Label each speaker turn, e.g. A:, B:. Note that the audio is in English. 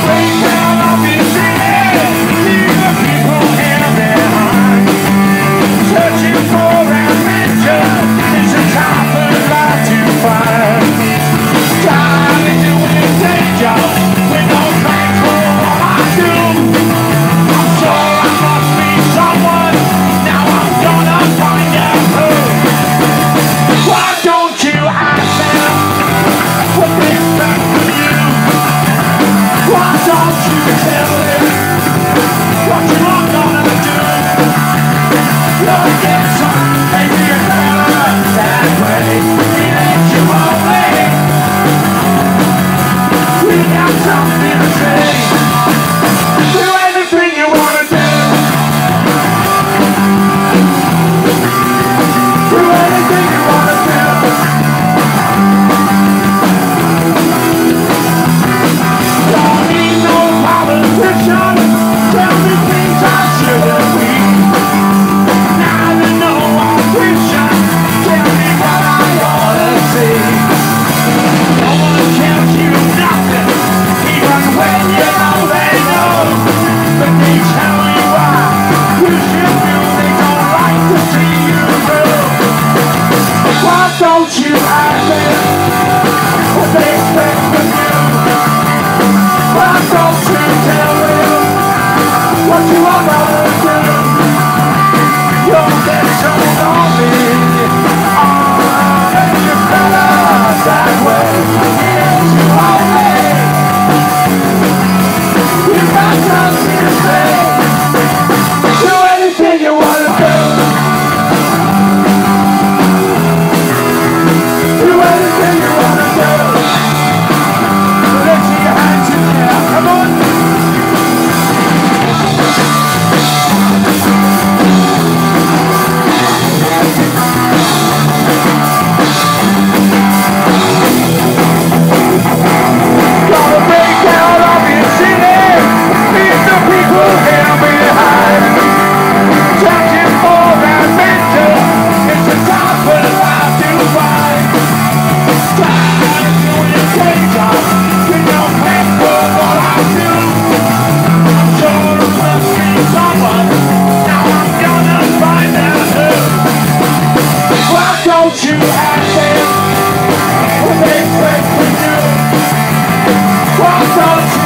A: Don't you ask them what they expect from you? Why don't you tell them what you are gonna do? You'll get told on me. Oh, and you better that way. Yes, you only. You got nothing to say. Do anything you wanna do. Don't you ask them what they expect from you? Why don't you